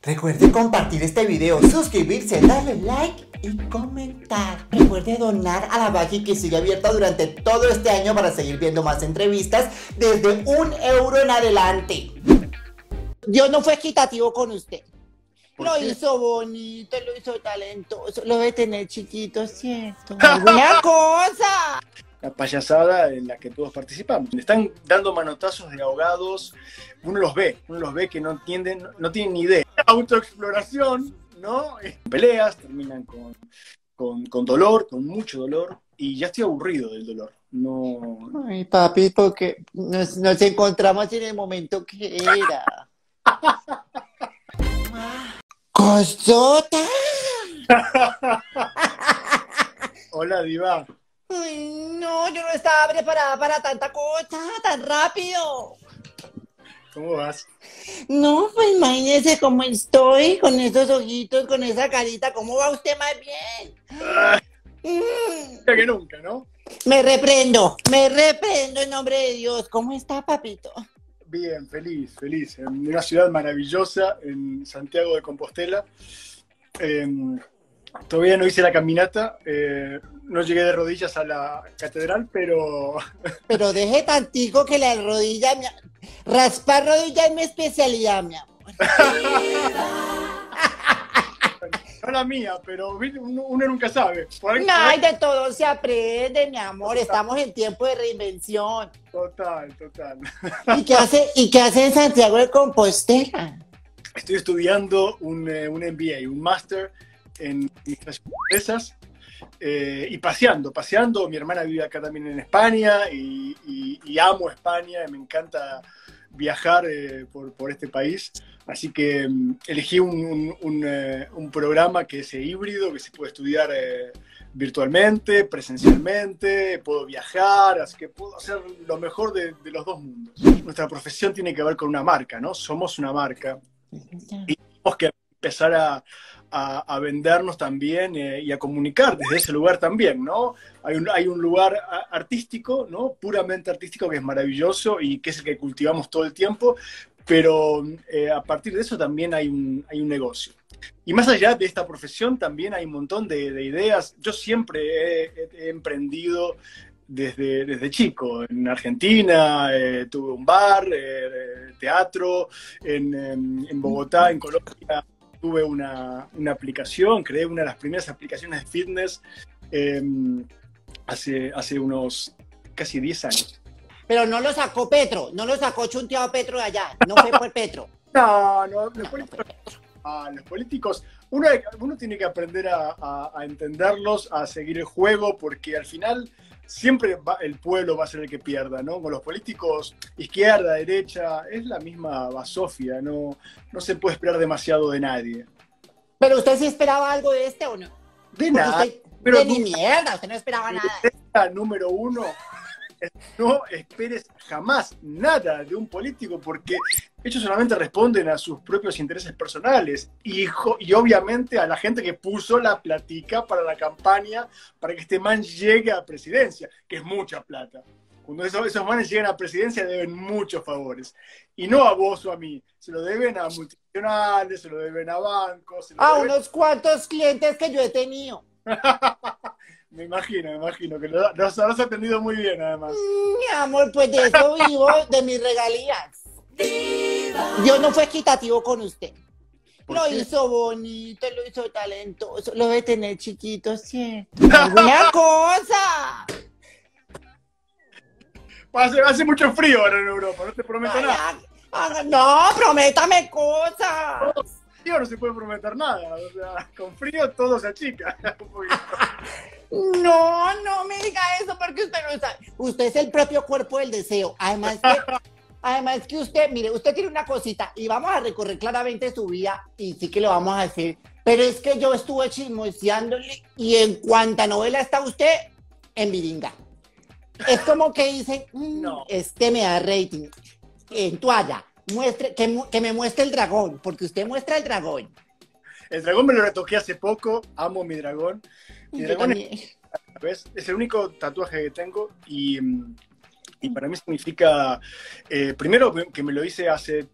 Recuerde compartir este video, suscribirse, darle like y comentar. Recuerde donar a la Bagi, que sigue abierta durante todo este año para seguir viendo más entrevistas desde €1 en adelante. Dios no fue equitativo con usted. Lo hizo bonito, lo hizo talentoso, lo debe tener chiquito, ¿cierto? ¡Alguna cosa! La payasada en la que todos participamos. Están dando manotazos de ahogados, uno los ve que no entienden, no tienen ni idea. Autoexploración, ¿no? Peleas, terminan con dolor, con mucho dolor, y ya estoy aburrido del dolor. No. Ay, papi, porque nos encontramos en el momento que era. ¡Cosota! Hola, diva. Ay, no, yo no estaba preparada para tanta cosa, tan rápido. ¿Cómo vas? No, pues imagínese cómo estoy, con esos ojitos, con esa carita. ¿Cómo va usted más bien? Que nunca, ¿no? Me reprendo en nombre de Dios. ¿Cómo está, papito? Bien, feliz. En una ciudad maravillosa, en Santiago de Compostela. Todavía no hice la caminata, no llegué de rodillas a la catedral, pero... Pero deje tantico que la rodilla... Raspar rodilla es mi especialidad, mi amor. No la mía, pero uno nunca sabe. No, de todo se aprende, mi amor. Estamos en tiempo de reinvención. Total. ¿Y qué hace en Santiago de Compostela? Estoy estudiando un MBA, un máster en administración de empresas, y paseando. Mi hermana vive acá también en España y amo España, me encanta viajar por este país, así que elegí un programa que es híbrido, que se puede estudiar virtualmente, presencialmente, puedo viajar, así que puedo hacer lo mejor de los dos mundos. Nuestra profesión tiene que ver con una marca, ¿no? Somos una marca y tenemos que empezar a vendernos también y a comunicar desde ese lugar también, ¿no? Hay un lugar artístico, ¿no? Puramente artístico, que es maravilloso y que es el que cultivamos todo el tiempo, pero a partir de eso también hay un negocio. Y más allá de esta profesión también hay un montón de ideas. Yo siempre he emprendido desde chico. En Argentina tuve un bar, teatro, en Bogotá, en Colombia, tuve una aplicación, creé una de las primeras aplicaciones de fitness hace unos casi 10 años. Pero no lo sacó Petro, no lo sacó chunteado Petro de allá, no fue por Petro. No, los políticos, uno tiene que aprender a entenderlos, a seguir el juego, porque al final siempre el pueblo va a ser el que pierda, ¿no? Con los políticos, izquierda, derecha, es la misma basofia, no se puede esperar demasiado de nadie. ¿Pero usted sí esperaba algo de este o no? De nada. Pero ni mierda, usted no esperaba nada. Número uno, no esperes jamás nada de un político, porque ellos solamente responden a sus propios intereses personales y obviamente a la gente que puso la platica para la campaña para que este man llegue a presidencia, que es mucha plata. Cuando esos manes llegan a presidencia deben muchos favores. Y no a vos o a mí, se lo deben a multinacionales, se lo deben a bancos. Unos cuantos clientes que yo he tenido. Me imagino que lo has atendido muy bien, además. Mi amor, pues de eso vivo, de mis regalías. Dios no fue equitativo con usted. Lo hizo bonito, lo hizo talentoso, lo debe tener chiquito, ¿cierto? ¡Alguna cosa! Hace mucho frío ahora en Europa, no te prometo nada. No, prométame cosas. Con frío no se puede prometer nada, o sea, con frío todo se achica. No me diga eso porque usted no sabe. Usted es el propio cuerpo del deseo. Además que usted, mire, usted tiene una cosita y vamos a recorrer claramente su vida y sí que lo vamos a hacer. Pero es que yo estuve chismoseándole y en cuanta novela está usted, en viringa. Es como que dicen, no. Este me da rating. En toalla, que me muestre el dragón, porque usted muestra el dragón. El dragón me lo retoqué hace poco, amo mi dragón. Mi dragón es el único tatuaje que tengo y Y para mí significa, primero que me lo hice hace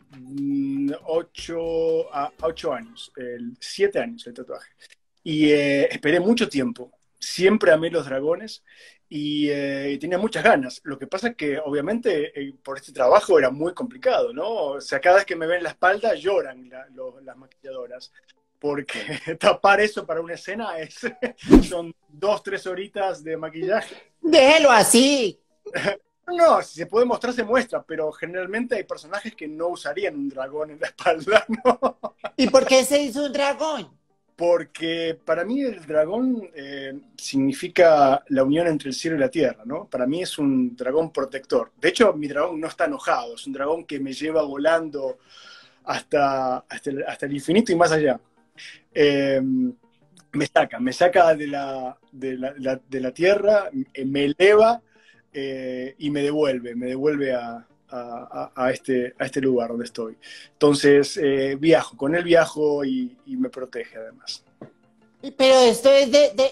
8 años, 7 años el tatuaje. Y esperé mucho tiempo. Siempre amé los dragones y tenía muchas ganas. Lo que pasa es que obviamente por este trabajo era muy complicado, ¿no? O sea, cada vez que me ven la espalda lloran las maquilladoras. Porque tapar eso para una escena son 2, 3 horitas de maquillaje. Déjelo así. No, si se puede mostrar, se muestra, pero generalmente hay personajes que no usarían un dragón en la espalda, ¿no? ¿Y por qué se hizo un dragón? Porque para mí el dragón significa la unión entre el cielo y la tierra, ¿no? Para mí es un dragón protector. De hecho, mi dragón no está enojado, es un dragón que me lleva volando hasta el infinito y más allá. Me saca de la tierra, me eleva y me devuelve a este lugar donde estoy. Entonces, con él viajo y me protege además. Pero esto es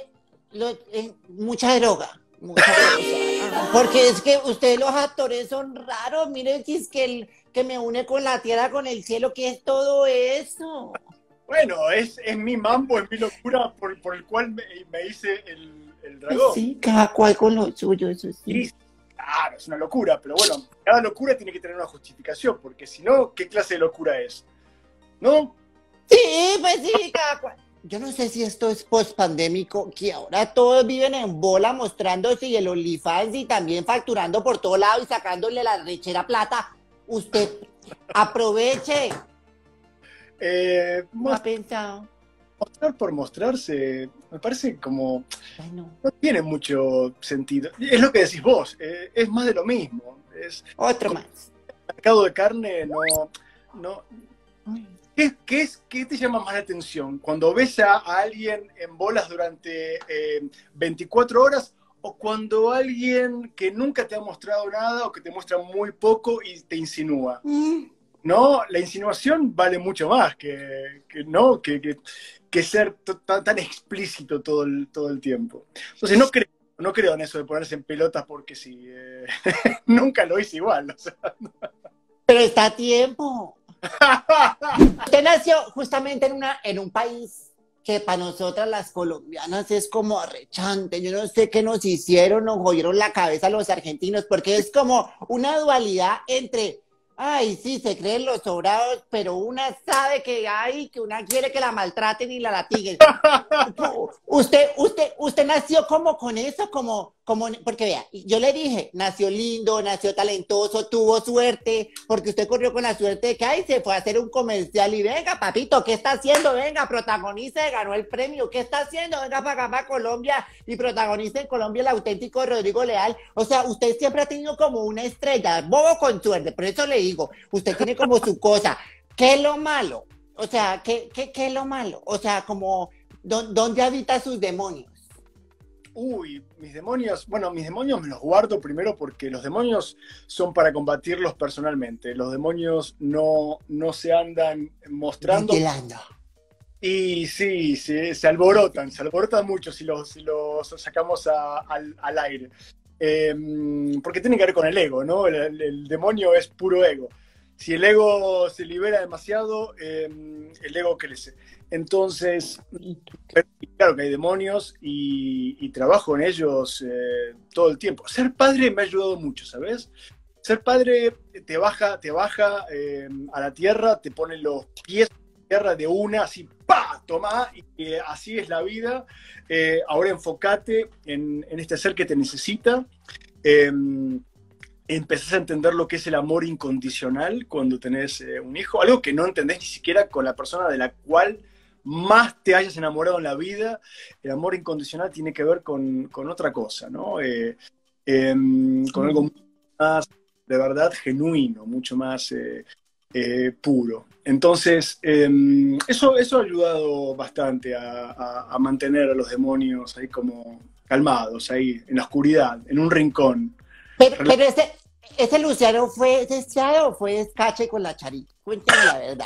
mucha droga. Mucha droga. Porque es que ustedes los actores son raros. Miren si es que me une con la tierra, con el cielo, ¿qué es todo eso? Bueno, es mi mambo, es mi locura por el cual me hice el dragón. Sí, cada cual con lo suyo, eso sí. Claro, es una locura, pero bueno, cada locura tiene que tener una justificación, porque si no, ¿qué clase de locura es? ¿No? Sí, pues sí, cada cual. Yo no sé si esto es post-pandémico, que ahora todos viven en bola mostrándose y el OnlyFans y también facturando por todo lado y sacándole la rechera plata. Usted aproveche. ¿No ha pensado? Mostrar por mostrarse, me parece como... Bueno. No tiene mucho sentido. Es lo que decís vos, es más de lo mismo. Otro más. El mercado de carne no. ¿Qué te llama más la atención? Cuando ves a alguien en bolas durante 24 horas o cuando alguien que nunca te ha mostrado nada o que te muestra muy poco y te insinúa. No, la insinuación vale mucho más que ser tan explícito todo el tiempo. Entonces no creo en eso de ponerse en pelotas porque sí, nunca lo hice igual. O sea. Pero está a tiempo. Usted nació justamente en un país que para nosotras las colombianas es como arrechante. Yo no sé qué nos hicieron, nos jodieron la cabeza los argentinos, porque es como una dualidad entre, ay, sí, se creen los sobrados, pero una sabe que hay, que una quiere que la maltraten y la latiguen. Usted nació como con eso, porque vea, yo le dije, nació lindo, nació talentoso, tuvo suerte, porque usted corrió con la suerte de que, ay, se fue a hacer un comercial y venga, papito, ¿qué está haciendo? Venga, protagonice, ganó el premio, ¿qué está haciendo? Venga para acá, para Colombia, y protagonice en Colombia el auténtico Rodrigo Leal. O sea, usted siempre ha tenido como una estrella, bobo con suerte, por eso le digo, usted tiene como su cosa. ¿Qué es lo malo? O sea, ¿qué es lo malo? O sea, como, ¿dónde habita sus demonios? Uy, mis demonios me los guardo primero porque los demonios son para combatirlos personalmente. Los demonios no se andan mostrando. Ventilando. Y sí, se alborotan mucho si los sacamos al aire. Porque tiene que ver con el ego, ¿no? El demonio es puro ego. Si el ego se libera demasiado, el ego crece. Entonces, claro que hay demonios y trabajo en ellos todo el tiempo. Ser padre me ha ayudado mucho, ¿sabes? Ser padre te baja a la tierra, te pone los pies en la tierra de una, así, ¡pa! Toma, y así es la vida. Ahora enfócate en este ser que te necesita. Empezás a entender lo que es el amor incondicional cuando tenés un hijo, algo que no entendés ni siquiera con la persona de la cual más te hayas enamorado en la vida. El amor incondicional tiene que ver con otra cosa, ¿no? Con algo mucho más, de verdad, genuino, mucho más puro. Entonces, eso ha ayudado bastante a mantener a los demonios ahí como calmados, ahí en la oscuridad, en un rincón. Pero ese Luciano fue deseado o fue descache con la Charita. Cuéntame la verdad.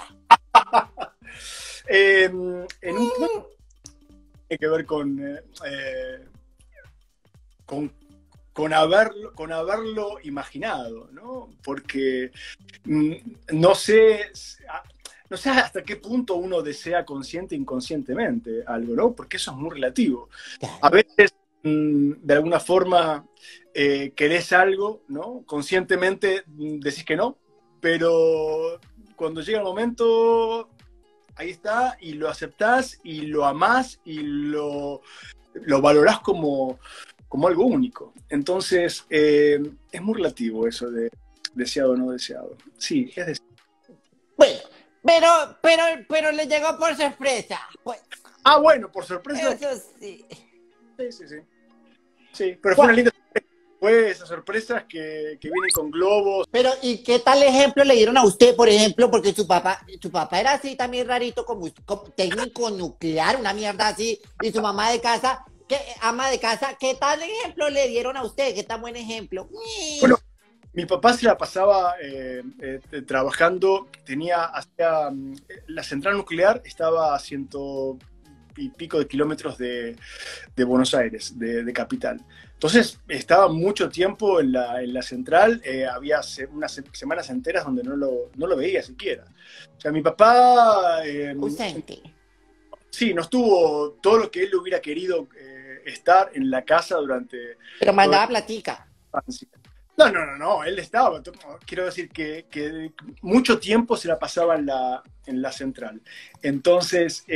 En un punto tiene que ver con con haberlo imaginado, ¿no? Porque no sé, no sé hasta qué punto uno desea consciente e inconscientemente algo, ¿no? Porque eso es muy relativo. A veces, de alguna forma, querés algo, ¿no? Conscientemente decís que no, pero cuando llega el momento, ahí está, y lo aceptás, y lo amás, y lo valorás como algo único. Entonces, es muy relativo eso de deseado o no deseado. Sí, es deseado. Bueno, pero le llegó por sorpresa. Pues, Bueno, por sorpresa. eso sí. Sí. Sí, pero fue una linda sorpresa. Fue esas sorpresas que vienen con globos. Pero, ¿y qué tal ejemplo le dieron a usted, por ejemplo? Porque su papá era así también rarito, como técnico nuclear, una mierda así, y su mamá de casa, ama de casa, ¿qué tal ejemplo le dieron a usted? ¿Qué tan buen ejemplo? Bueno, mi papá se la pasaba trabajando, la central nuclear estaba a 100 y pico de kilómetros de Buenos Aires, de capital. Entonces estaba mucho tiempo en la central, había unas semanas enteras donde no lo veía siquiera. O sea, mi papá... ausente. Sí, no estuvo todo lo que él hubiera querido estar en la casa durante... Pero mandaba platica. No, él estaba. Quiero decir que mucho tiempo se la pasaba en la central. Entonces,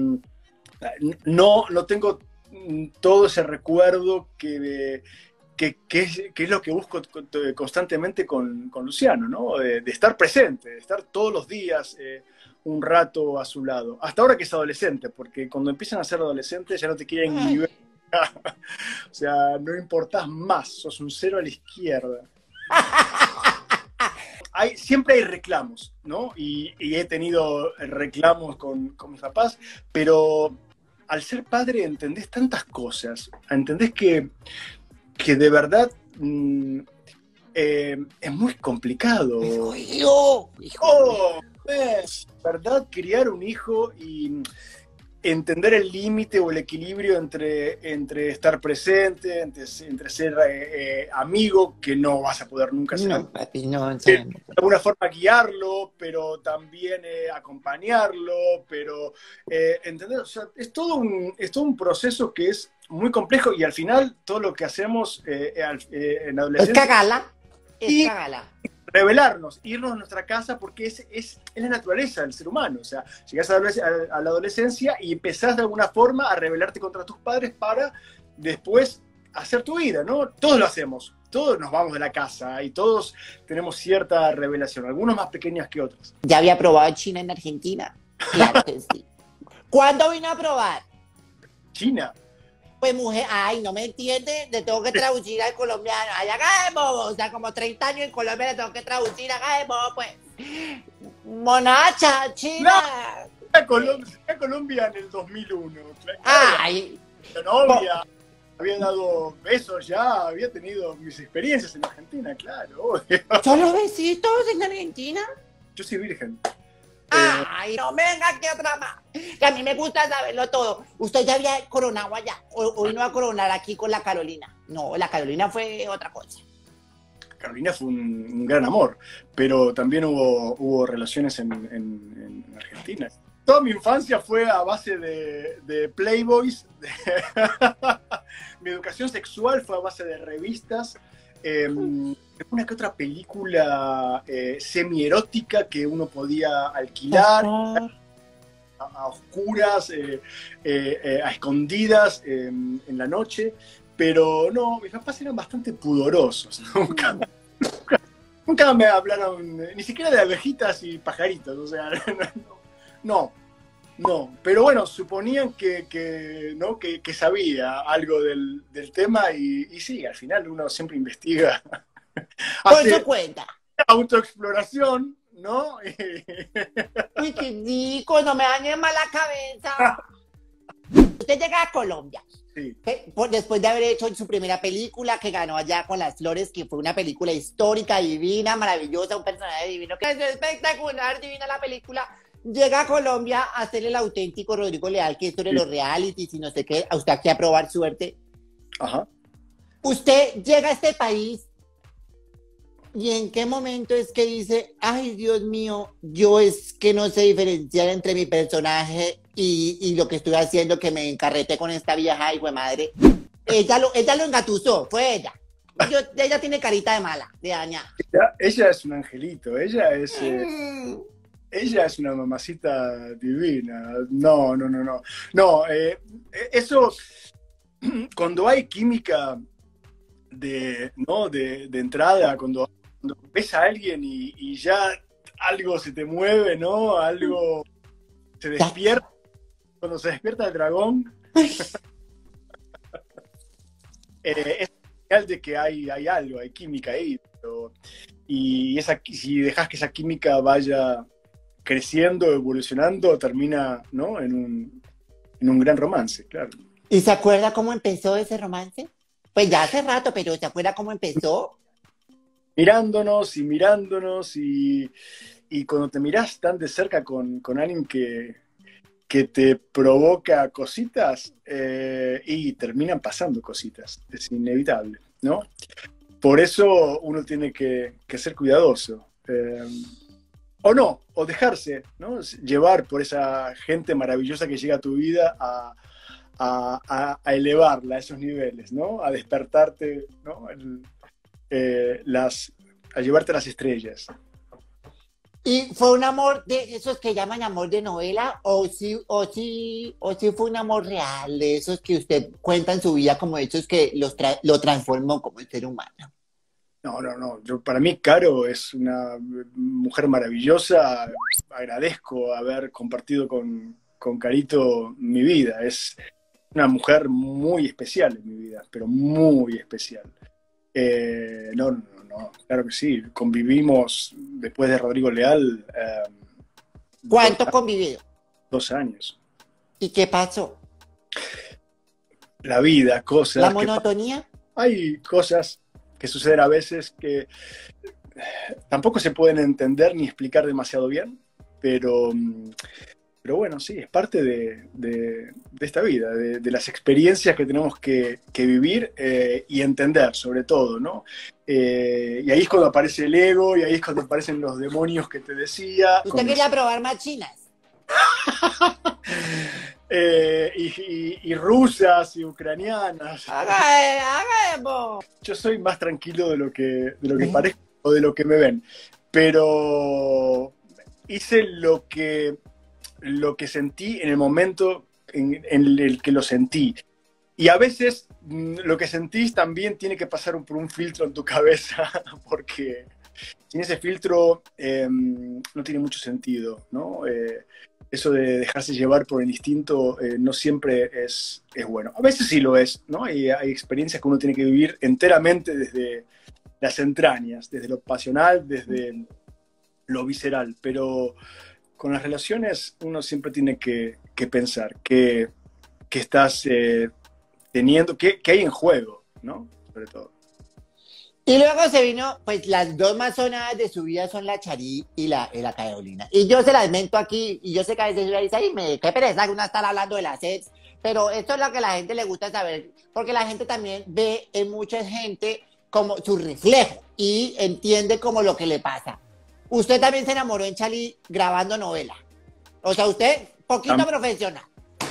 no tengo todo ese recuerdo que es lo que busco constantemente con Luciano, ¿no? De estar presente, de estar todos los días un rato a su lado. Hasta ahora que es adolescente, porque cuando empiezan a ser adolescentes ya no te quieren ni ver. O sea, no importás más, sos un cero a la izquierda. Siempre hay reclamos, ¿no? Y he tenido reclamos con mis papás, pero al ser padre entendés tantas cosas, entendés que de verdad es muy complicado. Es verdad, criar un hijo y entender el límite o el equilibrio entre estar presente, entre ser amigo, que no vas a poder nunca ser amigo. Papi, no, De alguna forma guiarlo, pero también acompañarlo, pero entender, o sea, es todo un proceso que es muy complejo y al final todo lo que hacemos en adolescencia... Es cagala. Revelarnos, irnos a nuestra casa, porque es la naturaleza del ser humano. O sea, llegás a la adolescencia y empezás de alguna forma a rebelarte contra tus padres para después hacer tu vida, ¿no? Todos lo hacemos, todos nos vamos de la casa y todos tenemos cierta revelación, algunos más pequeñas que otros. ¿Ya había probado China en Argentina? Claro que sí. ¿Cuándo vino a probar? China. Pues mujer, ay, no me entiende, le tengo que traducir al colombiano. Allá acá de bobo, o sea, como 30 años en Colombia le tengo que traducir acá de bobo, pues. Monacha, China. No, a Colombia en el 2001. Ay. La novia, había dado besos ya, había tenido mis experiencias en Argentina, claro. ¿Solo besitos en Argentina? Yo soy virgen. Ay, no venga, que otra más. Que a mí me gusta saberlo todo. ¿Usted ya había coronado allá? ¿O vino a coronar aquí con la Carolina? No, la Carolina fue otra cosa. Carolina fue un gran amor, pero también hubo relaciones en Argentina. Toda mi infancia fue a base de Playboys. Mi educación sexual fue a base de revistas. Una que otra película semi-erótica que uno podía alquilar a oscuras, a escondidas en la noche, pero no, mis papás eran bastante pudorosos. Nunca me hablaron ni siquiera de abejitas y pajaritos, o sea, no, pero bueno, suponían que sabía algo del tema y sí, al final uno siempre investiga. Por su cuenta. Autoexploración, ¿no? Uy, qué rico, no me dañe más la cabeza. Usted llega a Colombia. Sí. Después de haber hecho su primera película que ganó allá con Las Flores, que fue una película histórica, divina, maravillosa, un personaje divino, que es espectacular, divina la película. Llega a Colombia a hacer el auténtico Rodrigo Leal, que es sobre los realities y no sé qué, a usted aquí a probar suerte. Ajá. Usted llega a este país y en qué momento es que dice, ay Dios mío, yo es que no sé diferenciar entre mi personaje y lo que estoy haciendo, que me encarreté con esta vieja hijo de madre. Ella lo engatusó, fue ella. Ella tiene carita de mala, de dañada. Ella es un angelito, Mm. ella es una mamacita divina. No, no, no, no. No, eso, cuando hay química ¿no? de entrada, cuando ves a alguien y ya algo se te mueve, ¿no? Algo se despierta. Cuando se despierta el dragón, es señal de que hay algo, hay química ahí. Y si dejas que esa química vaya creciendo, evolucionando, termina, ¿no? en un gran romance, claro. ¿Y se acuerda cómo empezó ese romance? Pues ya hace rato, pero ¿se acuerda cómo empezó? Mirándonos y cuando te mirás tan de cerca con alguien que te provoca cositas y terminan pasando cositas, es inevitable, ¿no? Por eso uno tiene que ser cuidadoso. O no, o dejarse, ¿no? Llevar por esa gente maravillosa que llega a tu vida a elevarla a esos niveles, ¿no? A despertarte, ¿no? A llevarte a las estrellas. ¿Y fue un amor de esos que llaman amor de novela o sí fue un amor real, de esos que usted cuenta en su vida como hechos que lo transformó como ser humano? No, no, no. Para mí, Caro es una mujer maravillosa. Agradezco haber compartido con Carito mi vida. Es una mujer muy especial en mi vida, pero muy especial. No, no, no, claro que sí. Convivimos después de Rodrigo Leal ¿Cuánto convivido? 2 años. ¿Y qué pasó? La vida, cosas. ¿La monotonía? Hay cosas que suceden a veces que tampoco se pueden entender ni explicar demasiado bien, pero bueno, sí, es parte de esta vida, de las experiencias que tenemos que vivir y entender, sobre todo, ¿no? Y ahí es cuando aparece el ego, y ahí es cuando aparecen los demonios que te decía. ¿Usted quería probar más chinas? Y rusas y ucranianas. Yo soy más tranquilo de lo que parezco o de lo que me ven, pero hice lo que sentí en el momento en el que lo sentí. Y a veces lo que sentís también tiene que pasar por un filtro en tu cabeza, porque sin ese filtro no tiene mucho sentido, ¿no? Eso de dejarse llevar por el instinto no siempre es bueno. A veces sí lo es, ¿no? Hay experiencias que uno tiene que vivir enteramente desde las entrañas, desde lo pasional, desde lo visceral, pero con las relaciones uno siempre tiene que pensar que estás teniendo, que hay en juego, ¿no? Sobre todo. Y luego se vino, pues las dos más sonadas de su vida son la Charí y la Carolina. Y yo se las mento aquí, y yo sé que a veces uno dice, ay, qué pereza una estar hablando de las ex, pero esto es lo que a la gente le gusta saber, porque la gente también ve en mucha gente como su reflejo y entiende como lo que le pasa. Usted también se enamoró en Chalí grabando novela. O sea, usted, poquito profesional.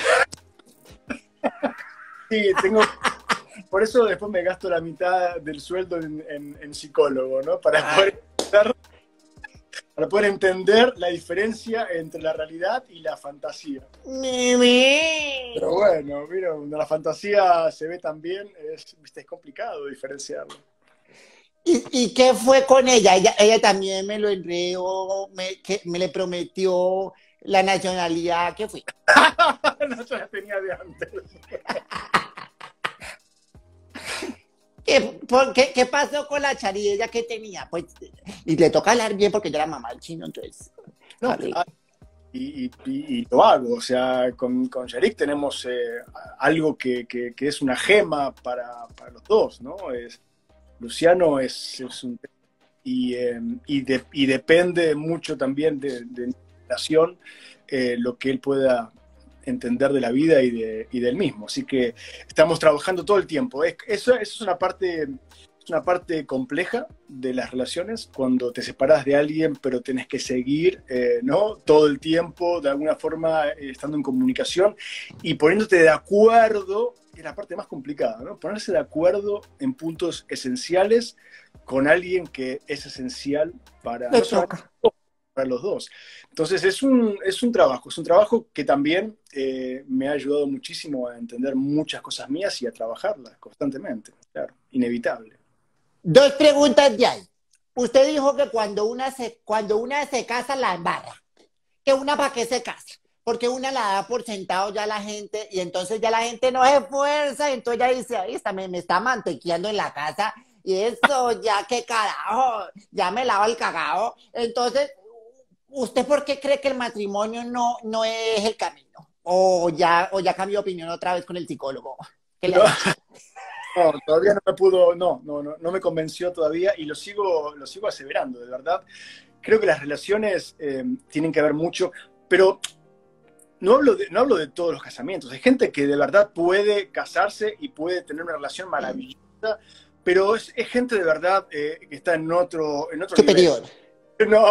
Sí, por eso después me gasto la mitad del sueldo en psicólogo, ¿no? Para poder entender la diferencia entre la realidad y la fantasía. Pero bueno, mira, cuando la fantasía se ve tan bien, es complicado diferenciarlo. ¿Y qué fue con ella? Ella también me lo enredó, me le prometió la nacionalidad. ¿Qué fue? No, yo la tenía de antes. ¿Qué pasó con la Charí? ¿Ella qué tenía? Pues, y le toca hablar bien porque yo era mamá del chino, entonces. No, y lo hago, o sea, con Yarik tenemos algo que es una gema para los dos, ¿no? Luciano es un... Y depende mucho también de mi relación lo que él pueda entender de la vida y del mismo. Así que estamos trabajando todo el tiempo. Eso es una parte compleja de las relaciones, cuando te separas de alguien, pero tenés que seguir, ¿no? Todo el tiempo, de alguna forma, estando en comunicación y poniéndote de acuerdo, que es la parte más complicada, ¿no? Ponerse de acuerdo en puntos esenciales con alguien que es esencial para, no solamente para los dos. Entonces es un trabajo que también me ha ayudado muchísimo a entender muchas cosas mías y a trabajarlas constantemente, claro, inevitable. Dos preguntas de ahí. Usted dijo que cuando una se casa la embarra. Que una para qué se casa. Porque una la da por sentado ya la gente y entonces ya la gente no se esfuerza y entonces ya dice, ahí está, me está mantequeando en la casa y eso ya qué carajo, ya me lava el cagado. Entonces, ¿usted por qué cree que el matrimonio no es el camino? O ya cambió de opinión otra vez con el psicólogo. ¿Qué le ha dicho? No, todavía no me pudo, no me convenció todavía y lo sigo aseverando, de verdad. Creo que las relaciones tienen que ver mucho, pero no hablo de todos los casamientos. Hay gente que de verdad puede casarse y puede tener una relación maravillosa, pero es gente de verdad que está en otro superior. Nivel. No.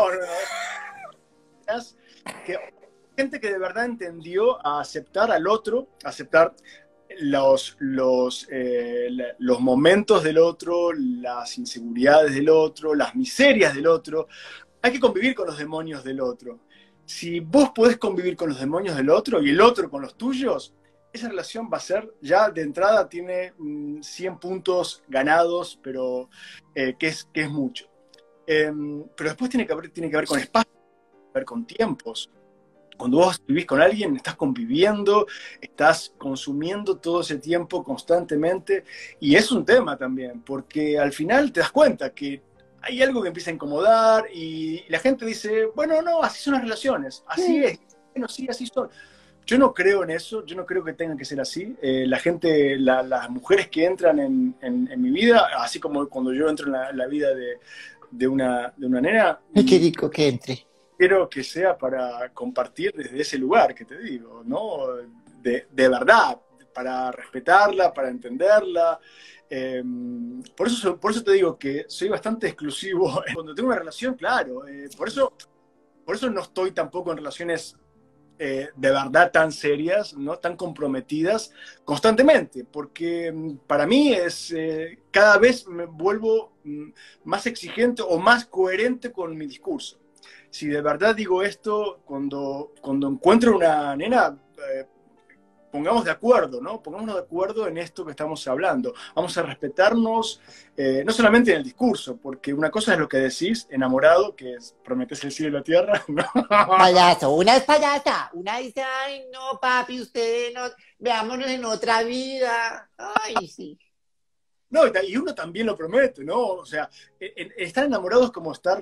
Que, gente que de verdad entendió a aceptar al otro, aceptar los momentos del otro, las inseguridades del otro, las miserias del otro. Hay que convivir con los demonios del otro. Si vos podés convivir con los demonios del otro y el otro con los tuyos, esa relación va a ser, ya de entrada tiene 100 puntos ganados, pero que es mucho. Pero después tiene que ver con espacio, tiene que ver con tiempos. Cuando vos vivís con alguien, estás conviviendo, estás consumiendo todo ese tiempo constantemente, y es un tema también, porque al final te das cuenta que hay algo que empieza a incomodar y la gente dice, bueno, no, así son las relaciones, así es, bueno, sí, así son. Yo no creo en eso, yo no creo que tengan que ser así. La gente, las mujeres que entran en mi vida, así como cuando yo entro en la vida de una nena, Qué rico que entre. quiero que sea para compartir desde ese lugar que te digo, ¿no? De verdad, para respetarla, para entenderla. Por eso te digo que soy bastante exclusivo. Cuando tengo una relación, claro. Por eso no estoy tampoco en relaciones de verdad tan serias, ¿no? Tan comprometidas constantemente, porque para mí es cada vez me vuelvo más exigente o más coherente con mi discurso. Si de verdad digo esto, cuando encuentro una nena, pongamos de acuerdo, ¿no? Pongámonos de acuerdo en esto que estamos hablando. Vamos a respetarnos, no solamente en el discurso, porque una cosa es lo que decís, enamorado, que es prometés el cielo y la tierra, ¿no? Payaso, una es payasa, una dice, ay, no, papi, ustedes no, veámonos en otra vida. Ay, sí. No, y uno también lo promete, ¿no? O sea, estar enamorado es como estar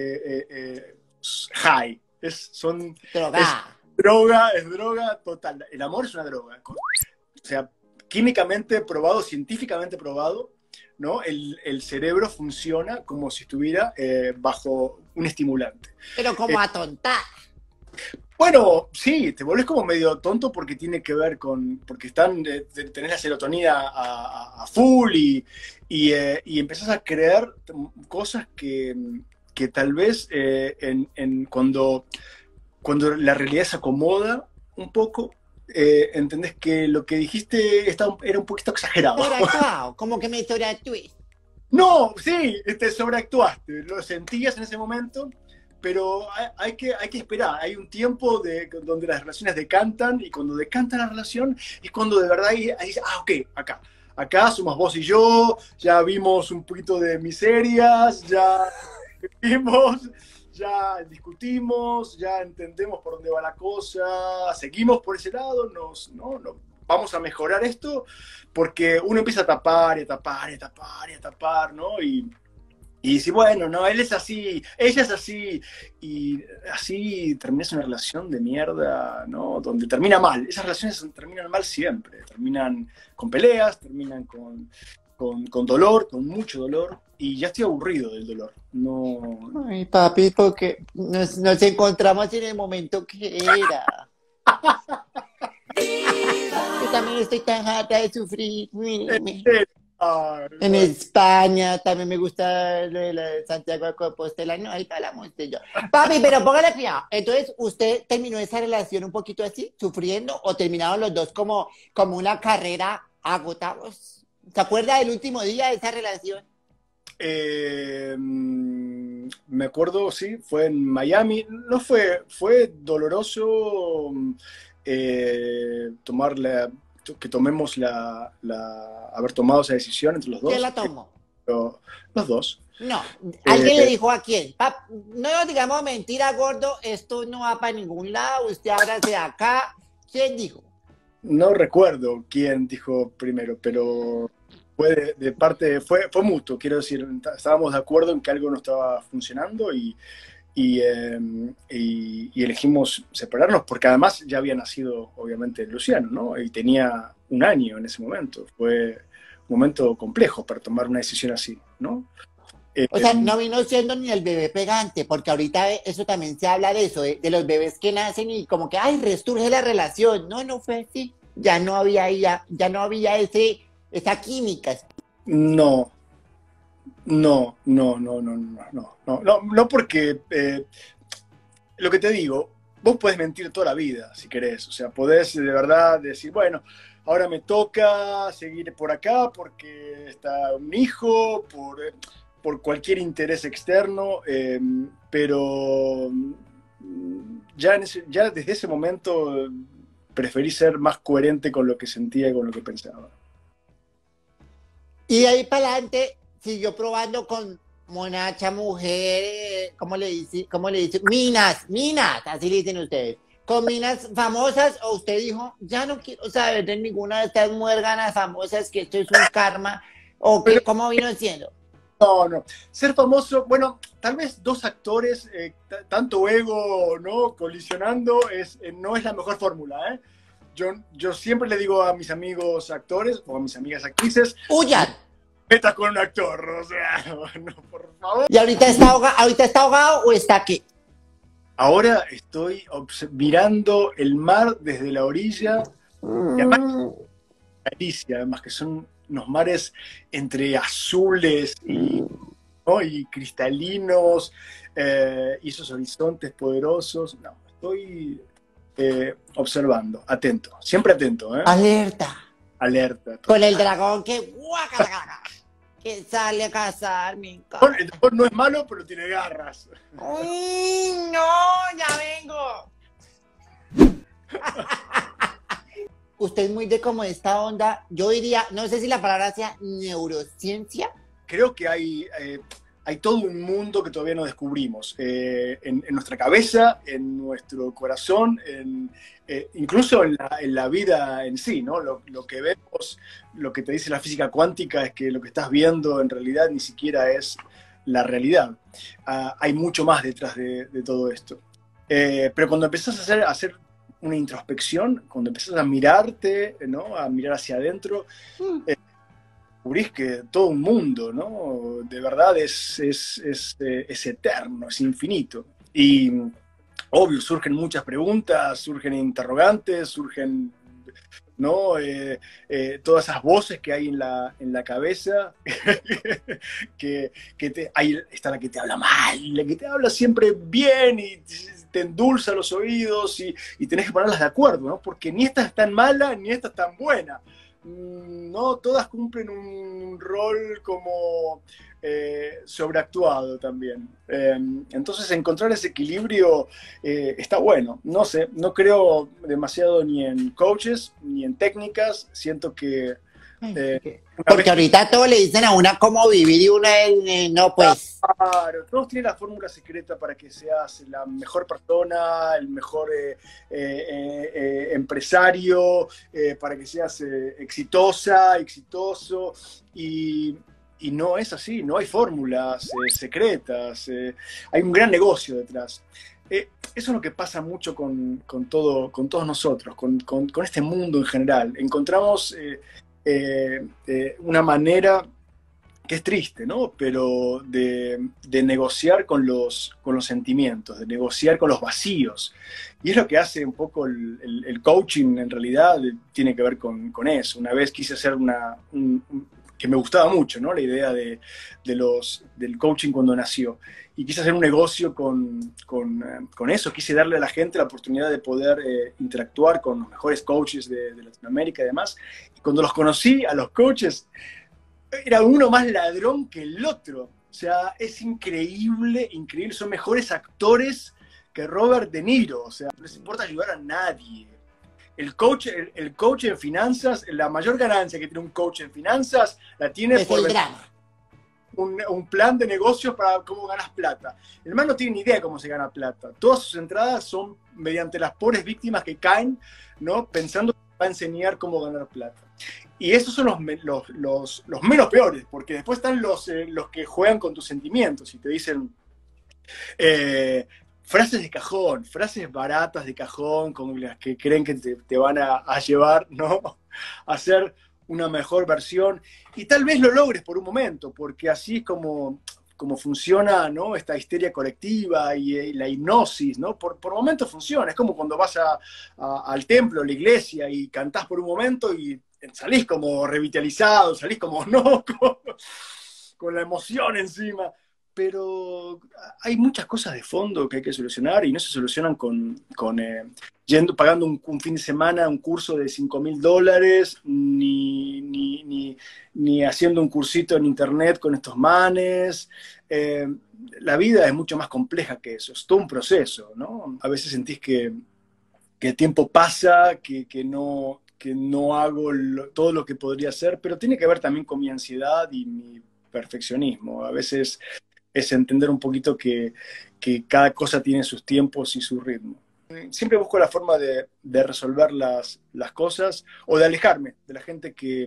high. Es droga total. El amor es una droga. O sea, químicamente probado, científicamente probado, ¿no? El cerebro funciona como si estuviera bajo un estimulante. Pero como atontar. Bueno, sí, te volvés como medio tonto porque tiene que ver porque tenés la serotonina a full y empezás a creer cosas que tal vez cuando la realidad se acomoda un poco, entendés que lo que dijiste era un poquito exagerado. Sobreactuado, como que me sobreactué. No, sí, te sobreactuaste, lo sentías en ese momento, pero hay que esperar. Hay un tiempo donde las relaciones decantan, y cuando decanta la relación es cuando de verdad ahí dices, ok, acá somos vos y yo, ya vimos un poquito de miserias, ya vimos, ya discutimos, ya entendemos por dónde va la cosa, seguimos por ese lado, vamos a mejorar esto, porque uno empieza a tapar y a tapar y a tapar y a tapar, ¿no? Y si, bueno, no, él es así, ella es así, y así terminas una relación de mierda, ¿no? Donde termina mal. Esas relaciones terminan mal siempre, terminan con peleas, terminan con dolor, con mucho dolor, y ya estoy aburrido del dolor. No. Ay, papi, porque nos encontramos en el momento que era. estoy tan harta de sufrir. Míreme. Ah, En bueno. España también me gusta lo de la de Santiago de Compostela. No, ahí hablamos usted y yo. Papi, pero póngale cuidado. Entonces, ¿usted terminó esa relación un poquito así, sufriendo, o terminaron los dos como una carrera agotados? ¿Se acuerda del último día de esa relación? Me acuerdo, sí, fue en Miami. No fue doloroso tomar que tomemos haber tomado esa decisión entre los ¿Quién dos. la tomó? Pero los dos. No, ¿alguien le Eh, dijo a quién? No digamos mentira, gordo, esto no va para ningún lado, usted ábrase de acá. ¿Quién dijo? no recuerdo quién dijo primero, pero fue de parte, fue mutuo, quiero decir, estábamos de acuerdo en que algo no estaba funcionando y elegimos separarnos porque además ya había nacido obviamente Luciano, ¿no? Y tenía 1 año en ese momento. Fue un momento complejo para tomar una decisión así, ¿no? Eh, O sea, no vino siendo ni el bebé pegante, porque ahorita eso también se habla de eso, de los bebés que nacen y como que, ay, resurge la relación. No, no fue así. Ya no había, ya no había esa química. no, no, porque lo que te digo, vos podés mentir toda la vida si querés, o sea, podés de verdad decir, bueno, ahora me toca seguir por acá porque está un hijo, por cualquier interés externo, pero ya desde ese momento preferí ser más coherente con lo que sentía y con lo que pensaba. Y de ahí para adelante siguió probando con monacha, mujer, ¿cómo le dice? Minas, así le dicen ustedes. Con minas famosas, o usted dijo, ya no quiero saber de ninguna de estas muérganas famosas, que esto es un karma, o que, Pero ¿cómo vino siendo? no. Ser famoso, bueno, tal vez dos actores, tanto ego, ¿no? Colisionando, no es la mejor fórmula, ¿eh? Yo siempre le digo a mis amigos actores o a mis amigas actrices, ¡Huyan! metas con un actor, o sea, no, por favor. ¿Y ahorita está ahogado o está aquí? Ahora estoy mirando el mar desde la orilla, y además Galicia, además que son unos mares entre azules ¿no? y cristalinos, y esos horizontes poderosos. No, estoy observando, atento, siempre atento, ¿eh? Alerta. Alerta. Con el dragón que sale a cazar, mi El dragón no es malo, pero tiene garras. ¡Uy, no! ¡Ya vengo! Usted es muy de como esta onda, yo diría, no sé si la palabra sea neurociencia. Creo que hay todo un mundo que todavía no descubrimos. En nuestra cabeza, en nuestro corazón, incluso en la vida en sí, ¿no? Lo que vemos, lo que te dice la física cuántica es que lo que estás viendo en realidad ni siquiera es la realidad. Hay mucho más detrás de todo esto. Pero cuando empezás a hacer una introspección, cuando empezás a mirarte, ¿no? A mirar hacia adentro, descubrís que todo un mundo, ¿no? De verdad es eterno, es infinito. Y obvio, surgen muchas preguntas, surgen interrogantes, surgen, ¿no? Todas esas voces que hay en la cabeza, ahí está la que te habla mal, la que te habla siempre bien y te endulza los oídos y tenés que ponerlas de acuerdo, ¿no? Porque ni esta es tan mala ni esta es tan buena. No, todas cumplen un rol como sobreactuado también. Entonces encontrar ese equilibrio está bueno. No sé, no creo demasiado ni en coaches ni en técnicas. Siento que Porque ahorita todos le dicen a una cómo vivir y una no, pues. Claro, todos tienen la fórmula secreta para que seas la mejor persona, el mejor empresario, para que seas exitoso, y no es así, no hay fórmulas secretas, hay un gran negocio detrás. Eso es lo que pasa mucho con todos nosotros, con este mundo en general. Encontramos una manera que es triste, ¿no? Pero de negociar con los sentimientos, de negociar con los vacíos. Y es lo que hace un poco el coaching, en realidad, tiene que ver con eso. Una vez quise hacer que me gustaba mucho, ¿no? La idea del coaching cuando nació. Y quise hacer un negocio con eso, quise darle a la gente la oportunidad de poder interactuar con los mejores coaches de Latinoamérica y demás. Y cuando los conocí, a los coaches, era uno más ladrón que el otro. O sea, es increíble, increíble. Son mejores actores que Robert De Niro. O sea, no les importa ayudar a nadie. El coach en finanzas, la mayor ganancia que tiene un coach en finanzas, la tiene Es por el drama. un plan de negocios para cómo ganas plata. El man no tiene ni idea de cómo se gana plata. Todas sus entradas son mediante las pobres víctimas que caen, ¿no? Pensando que va a enseñar cómo ganar plata. Y esos son los menos peores, porque después están los que juegan con tus sentimientos y te dicen frases de cajón, frases baratas de cajón, con las que creen que te van a llevar, ¿no? A ser una mejor versión. Y tal vez lo logres por un momento, porque así es como funciona, ¿no? Esta histeria colectiva y la hipnosis, ¿no? Por momentos funciona. Es como cuando vas al templo, a la iglesia, y cantás por un momento y salís como revitalizado, salís como no, con la emoción encima. Pero hay muchas cosas de fondo que hay que solucionar y no se solucionan pagando un fin de semana un curso de $5.000, ni haciendo un cursito en internet con estos manes. La vida es mucho más compleja que eso, es todo un proceso, ¿no? A veces sentís que el tiempo pasa, que no hago todo lo que podría hacer, pero tiene que ver también con mi ansiedad y mi perfeccionismo. A veces es entender un poquito que cada cosa tiene sus tiempos y su ritmo. Siempre busco la forma de resolver las cosas o de alejarme de la gente que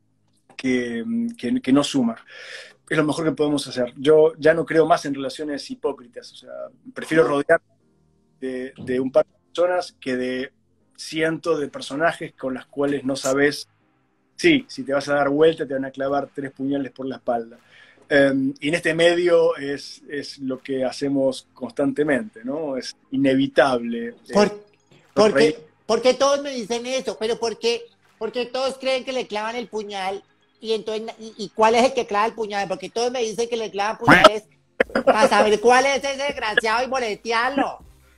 no suma. Es lo mejor que podemos hacer. Yo ya no creo más en relaciones hipócritas. O sea, prefiero rodearme de un par de personas que de cientos de personajes con las cuales no sabes. Sí, si te vas a dar vuelta te van a clavar 3 puñales por la espalda. Y en este medio es lo que hacemos constantemente, ¿no? Es inevitable. Porque todos me dicen eso, pero porque todos creen que le clavan el puñal y entonces, ¿y cuál es el que clava el puñal? Porque todos me dicen que le clavan puñales para saber cuál es ese desgraciado y boletearlo.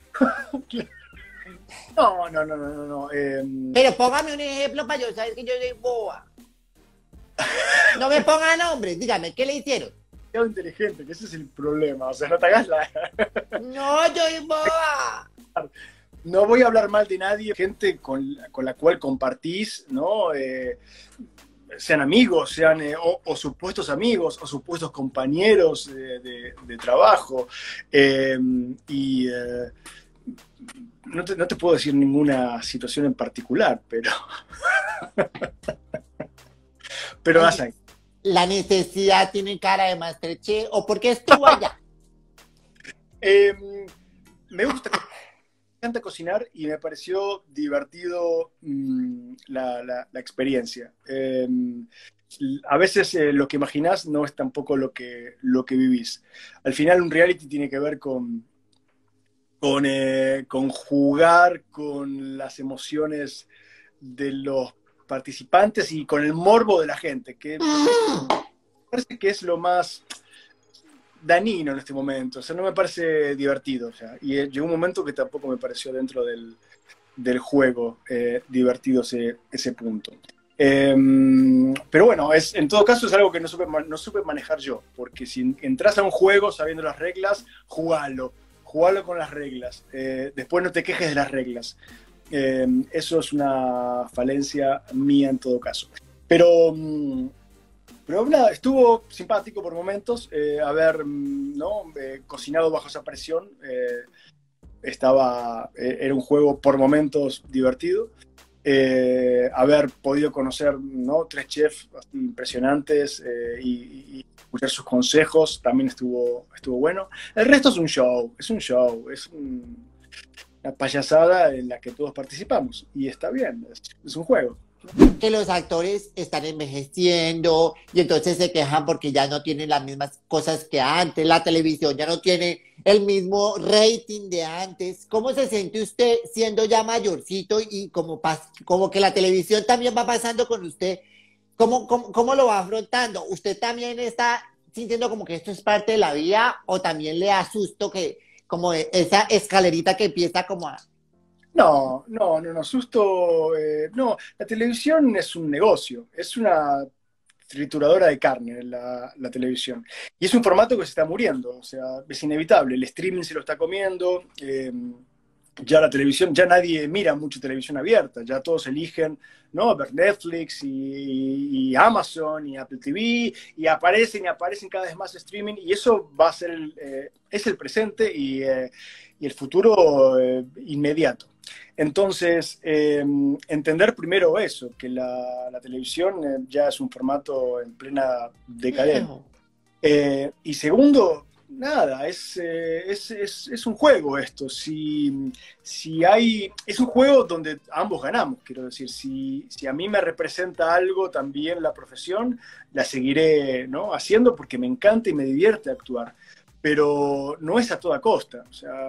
No. Pero póngame un ejemplo para yo saber que yo soy boba. No me pongan nombres, dígame, ¿qué le hicieron? Demasiado inteligente, que ese es el problema. O sea, no te hagas la... No, yo soy boba. No voy a hablar mal de nadie, gente con la cual compartís, ¿no? Sean amigos, sean o supuestos amigos, o supuestos compañeros de trabajo. No te puedo decir ninguna situación en particular, pero vas ahí. La necesidad tiene cara de MasterChef, o porque estuvo allá. Me encanta cocinar y me pareció divertido la experiencia. A veces lo que imaginás no es tampoco lo que vivís. Al final un reality tiene que ver con jugar con las emociones de los participantes y con el morbo de la gente, que parece que es lo más dañino en este momento. O sea, no me parece divertido. O sea, y llegó un momento que tampoco me pareció dentro del juego divertido ese punto. Pero bueno, en todo caso es algo que no supe manejar yo, porque si entras a un juego sabiendo las reglas, jugalo con las reglas. Después no te quejes de las reglas. Eso es una falencia mía en todo caso. Pero nada, estuvo simpático por momentos haber cocinado bajo esa presión. Era un juego por momentos divertido. Haber podido conocer, ¿no?, 3 chefs impresionantes y escuchar sus consejos también estuvo bueno. El resto es un show, es una payasada en la que todos participamos y está bien, es un juego. Que los actores están envejeciendo y entonces se quejan porque ya no tienen las mismas cosas que antes, la televisión ya no tiene el mismo rating de antes. ¿Cómo se siente usted siendo ya mayorcito y como que la televisión también va pasando con usted? ¿Cómo lo va afrontando? ¿Usted también está sintiendo como que esto es parte de la vida o también le asusto que como esa escalerita que empieza como a... No, susto, no, la televisión es un negocio, es una trituradora de carne la televisión. Y es un formato que se está muriendo, o sea, es inevitable, el streaming se lo está comiendo, ya la televisión, ya nadie mira mucho televisión abierta, ya todos eligen, ¿no? Ver Netflix y Amazon y Apple TV y aparecen cada vez más streaming y eso va a ser es el presente y el futuro inmediato. Entonces, entender primero eso, que la televisión ya es un formato en plena decadencia. Y segundo, nada, es un juego esto. Es un juego donde ambos ganamos, quiero decir. Si a mí me representa algo también la profesión, la seguiré, ¿no? haciendo porque me encanta y me divierte actuar. Pero no es a toda costa. O sea,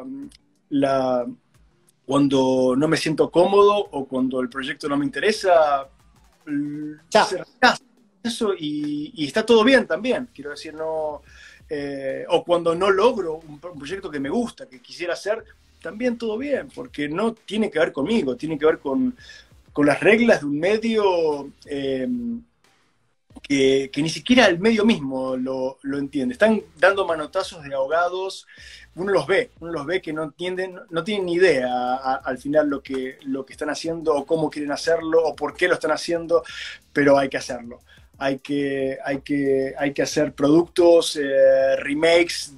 cuando no me siento cómodo o cuando el proyecto no me interesa, se rechaza eso y está todo bien también. Quiero decir, no... o cuando no logro un proyecto que me gusta, que quisiera hacer, también todo bien, porque no tiene que ver conmigo, tiene que ver con las reglas de un medio que ni siquiera el medio mismo lo entiende. Están dando manotazos de ahogados, uno los ve que no entienden, no tienen ni idea al final lo que están haciendo o cómo quieren hacerlo o por qué lo están haciendo, pero hay que hacerlo. Hay que hacer productos, remakes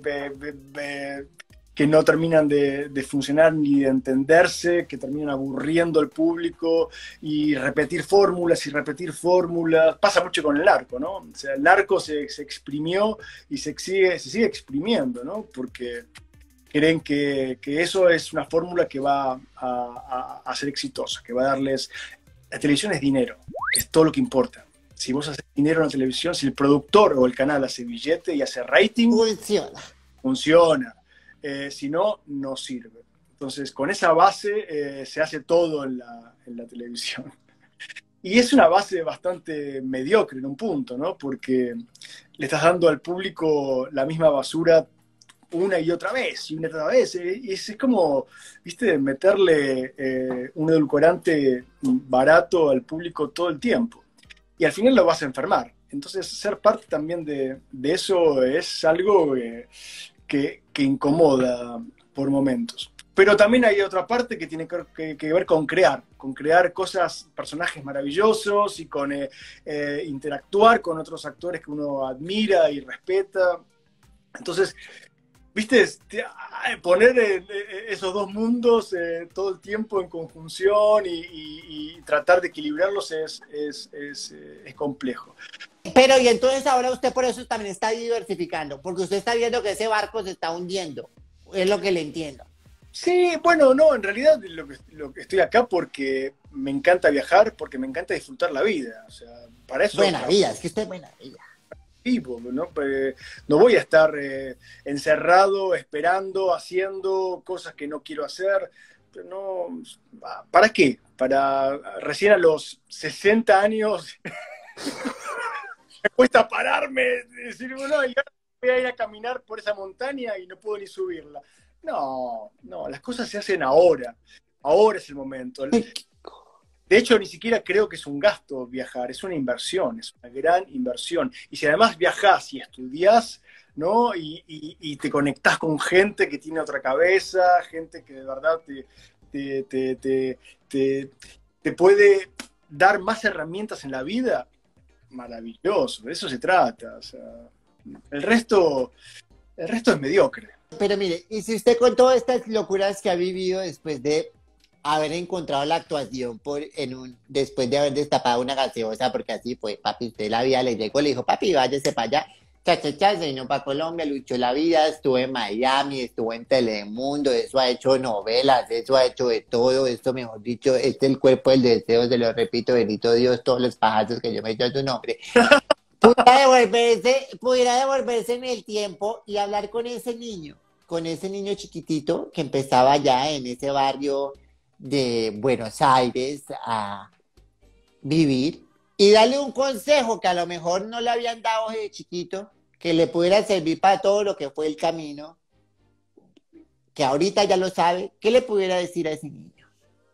que no terminan de funcionar ni de entenderse, que terminan aburriendo al público y repetir fórmulas. Pasa mucho con el arco, ¿no? O sea, el arco se exprimió y se sigue exprimiendo, ¿no? Porque creen que eso es una fórmula que va a ser exitosa, que va a darles... La televisión es dinero, es todo lo que importa. Si vos haces dinero en la televisión, si el productor o el canal hace billete y hace rating, funciona. Si no, no sirve. Entonces, con esa base se hace todo en la televisión. Y es una base bastante mediocre en un punto, ¿no? Porque le estás dando al público la misma basura una y otra vez, y una y otra vez. Y es como, ¿viste? Meterle un edulcorante barato al público todo el tiempo. Y al final lo vas a enfermar. Entonces, ser parte también de eso es algo que incomoda por momentos. Pero también hay otra parte que tiene que ver con crear cosas, personajes maravillosos y con interactuar con otros actores que uno admira y respeta. Entonces, ¿viste? Poner esos dos mundos todo el tiempo en conjunción y tratar de equilibrarlos es complejo. Pero y entonces ahora usted por eso también está diversificando, porque usted está viendo que ese barco se está hundiendo, es lo que le entiendo. Sí, bueno, no, en realidad lo que estoy acá porque me encanta viajar, porque me encanta disfrutar la vida. O sea, para eso... Buena vida, es que usted es buena vida. Vivo, ¿no? No voy a estar encerrado, esperando, haciendo cosas que no quiero hacer. No, ¿para qué? Para recién a los 60 años me cuesta pararme, decir, bueno, y ahora voy a ir a caminar por esa montaña y no puedo ni subirla. No, las cosas se hacen ahora. Ahora es el momento. De hecho, ni siquiera creo que es un gasto viajar, es una inversión, es una gran inversión. Y si además viajás y estudiás, ¿no? Y te conectás con gente que tiene otra cabeza, gente que de verdad te puede dar más herramientas en la vida, maravilloso, de eso se trata. O sea, el resto es mediocre. Pero mire, y si usted con todas estas locuras que ha vivido después de haber encontrado la actuación después de haber destapado una gaseosa, porque así fue, papi, usted la vida le llegó, le dijo, papi, váyase para allá, Cha, se vino para Colombia, luchó la vida, estuvo en Miami, estuvo en Telemundo, eso ha hecho novelas, eso ha hecho de todo, esto mejor dicho, este es el cuerpo del deseo, se lo repito, bendito Dios, todos los pajazos que yo me he hecho a tu nombre. Pudiera devolverse en el tiempo y hablar con ese niño chiquitito que empezaba ya en ese barrio de Buenos Aires a vivir y darle un consejo que a lo mejor no le habían dado desde chiquito, que le pudiera servir para todo lo que fue el camino, que ahorita ya lo sabe, ¿qué le pudiera decir a ese niño?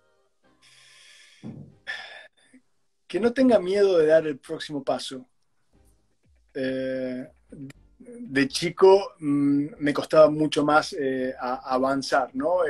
Que no tenga miedo de dar el próximo paso. De chico me costaba mucho más avanzar, ¿no?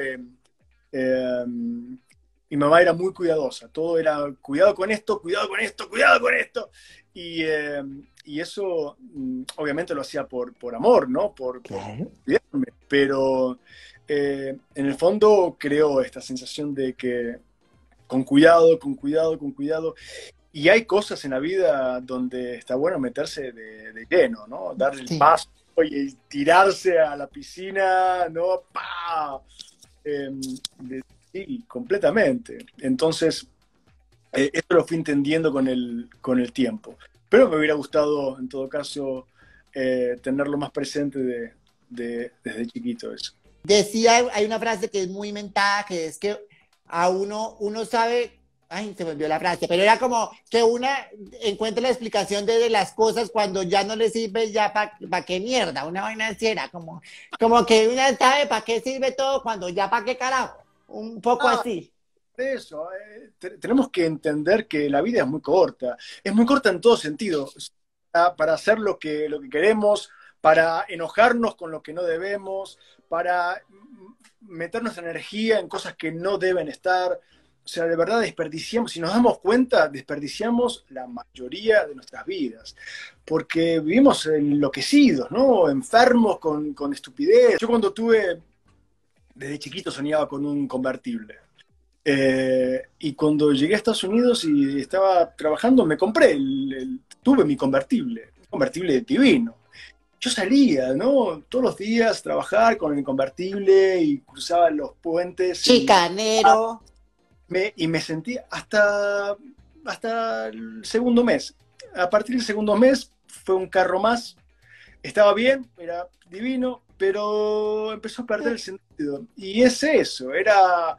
Mi mamá era muy cuidadosa, todo era cuidado con esto, cuidado con esto, cuidado con esto. Y eso obviamente lo hacía por amor, ¿no? Por Claro. cuidarme. Pero en el fondo creo esta sensación de que con cuidado, con cuidado, con cuidado. Y hay cosas en la vida donde está bueno meterse de lleno, ¿no? Dar el Sí. paso y tirarse a la piscina, ¿no? ¡Pah! Sí, completamente. Entonces, eso lo fui entendiendo con el tiempo. Pero me hubiera gustado, en todo caso, tenerlo más presente desde chiquito eso. Decía, hay una frase que es muy inventada, que es que a uno sabe, ay, se me olvidó la frase, pero era como que una encuentra la explicación de las cosas cuando ya no le sirve, ya para qué mierda, una vaina así era, como que una sabe para qué sirve todo cuando ya para qué carajo, un poco Ah, así. eso, tenemos que entender que la vida es muy corta en todo sentido, para hacer lo que queremos, para enojarnos con lo que no debemos, para meter nuestra energía en cosas que no deben estar. O sea, de verdad desperdiciamos, si nos damos cuenta, desperdiciamos la mayoría de nuestras vidas, porque vivimos enloquecidos, ¿no? Enfermos con estupidez. Yo cuando desde chiquito soñaba con un convertible. Y cuando llegué a Estados Unidos y estaba trabajando, me compré, tuve mi convertible, un convertible divino. Yo salía, ¿no? Todos los días a trabajar con el convertible y cruzaba los puentes Chicanero. y me sentí hasta el segundo mes. A partir del segundo mes fue un carro más, estaba bien, era divino, pero empezó a perder el sentido. Y es eso, era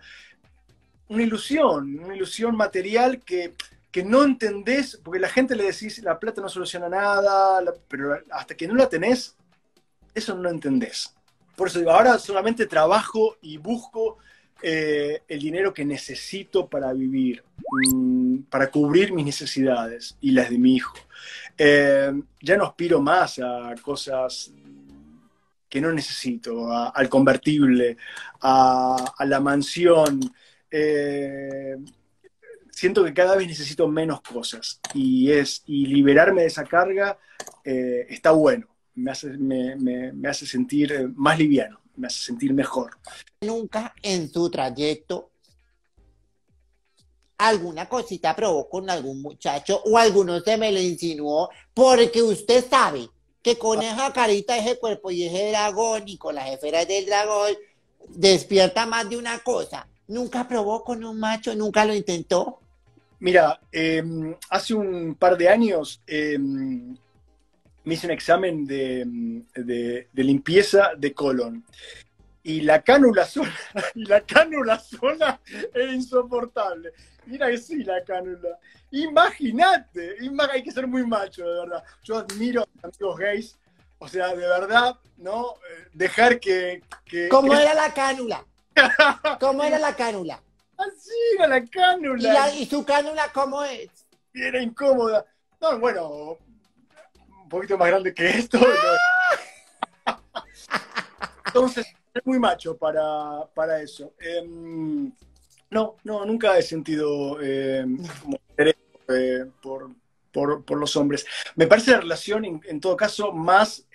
una ilusión material que no entendés, porque la gente le decís, la plata no soluciona nada, pero hasta que no la tenés, eso no lo entendés. Por eso digo, ahora solamente trabajo y busco el dinero que necesito para vivir, para cubrir mis necesidades y las de mi hijo. Ya no aspiro más a cosas que no necesito, al convertible, a la mansión. Siento que cada vez necesito menos cosas y liberarme de esa carga está bueno, me hace sentir más liviano, me hace sentir mejor. Nunca en su trayecto alguna cosita probó con algún muchacho o alguno se me le insinuó, porque usted sabe que con esa carita, ese cuerpo y ese dragón y con las esferas del dragón despierta más de una cosa. Nunca probó con un macho, nunca lo intentó. Mira, hace un par de años me hice un examen de limpieza de colon. Y la cánula sola, era insoportable. Mira que sí, la cánula. Imagínate, hay que ser muy macho, de verdad. Yo admiro a mis amigos gays, o sea, de verdad, ¿no? Dejar ¿Cómo era la cánula? ¿Cómo era la cánula? Así era la cánula. ¿Y su cánula cómo es? Y era incómoda. No, bueno, un poquito más grande que esto. ¿No? Entonces, es muy macho para eso. No, nunca he sentido como interés por los hombres. Me parece la relación, en todo caso, más,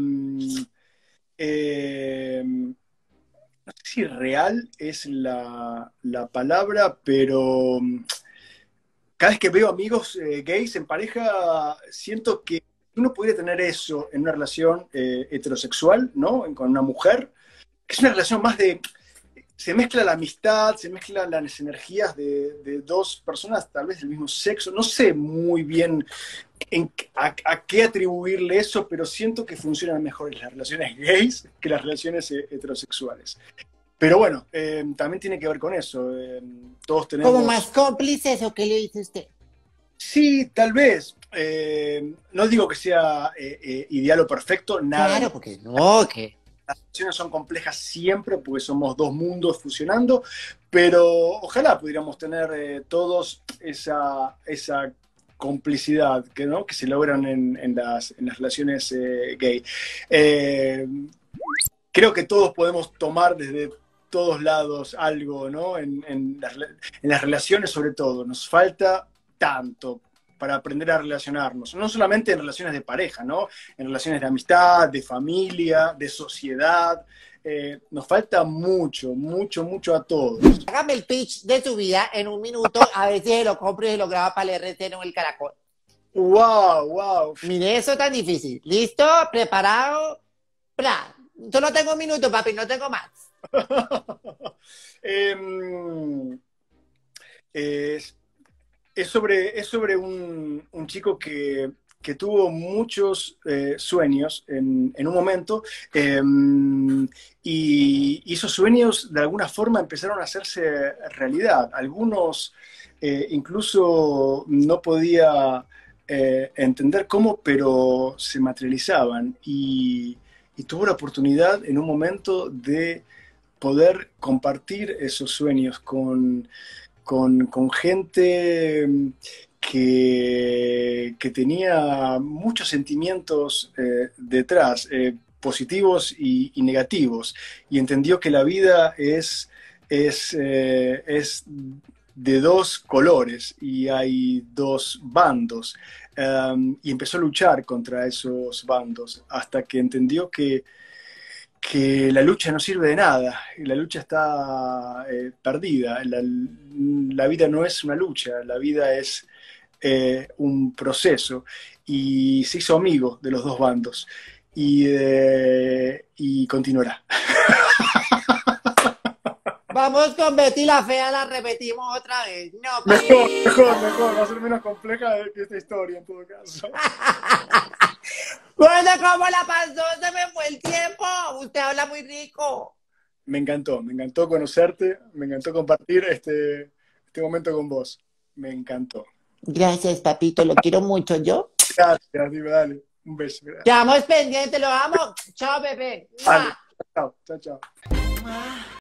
no sé si real es la palabra, pero cada vez que veo amigos gays en pareja, siento que uno pudiera tener eso en una relación heterosexual, ¿no? Con una mujer, que es una relación más de... Se mezcla la amistad, se mezclan las energías de dos personas, tal vez del mismo sexo. No sé muy bien a qué atribuirle eso, pero siento que funcionan mejor las relaciones gays que las relaciones heterosexuales. Pero bueno, también tiene que ver con eso. Todos tenemos... ¿Como más cómplices o qué le dice usted? Sí, tal vez. No digo que sea ideal o perfecto, nada. Claro, porque no, que... Las relaciones son complejas siempre porque somos dos mundos fusionando, pero ojalá pudiéramos tener todos esa complicidad ¿no? que se logran en las relaciones gay. Creo que todos podemos tomar desde todos lados algo, ¿no? En las relaciones sobre todo. Nos falta tanto para aprender a relacionarnos, no solamente en relaciones de pareja, ¿no? En relaciones de amistad, de familia, de sociedad. Nos falta mucho, mucho, mucho a todos. Hágame el pitch de su vida en un minuto, a ver si se lo compro y se lo graba para el RT en el Caracol. ¡Wow, wow! Mire eso tan difícil. ¿Listo? ¿Preparado? ¡Pra! Solo tengo un minuto, papi, no tengo más. Es sobre un chico que tuvo muchos sueños en un momento y esos sueños de alguna forma empezaron a hacerse realidad. Algunos incluso no podía entender cómo, pero se materializaban y tuvo la oportunidad en un momento de poder compartir esos sueños con gente que tenía muchos sentimientos detrás, positivos y negativos, y entendió que la vida es de dos colores y hay dos bandos, y empezó a luchar contra esos bandos hasta que entendió que la lucha no sirve de nada, la lucha está perdida, la vida no es una lucha, la vida es un proceso, y se hizo amigo de los dos bandos, y continuará. Vamos con Betty la Fea, la repetimos otra vez. No, Mejor, va a ser menos compleja que esta historia en todo caso. Bueno, ¿cómo la pasó? Se me fue el tiempo. Usted habla muy rico. Me encantó conocerte, me encantó compartir este momento con vos. Me encantó. Gracias, papito, lo quiero mucho. ¿Yo? Gracias, dime, dale. Un beso. Gracias. Quedamos pendientes, lo amo. Chao, bebé. Vale. Chao.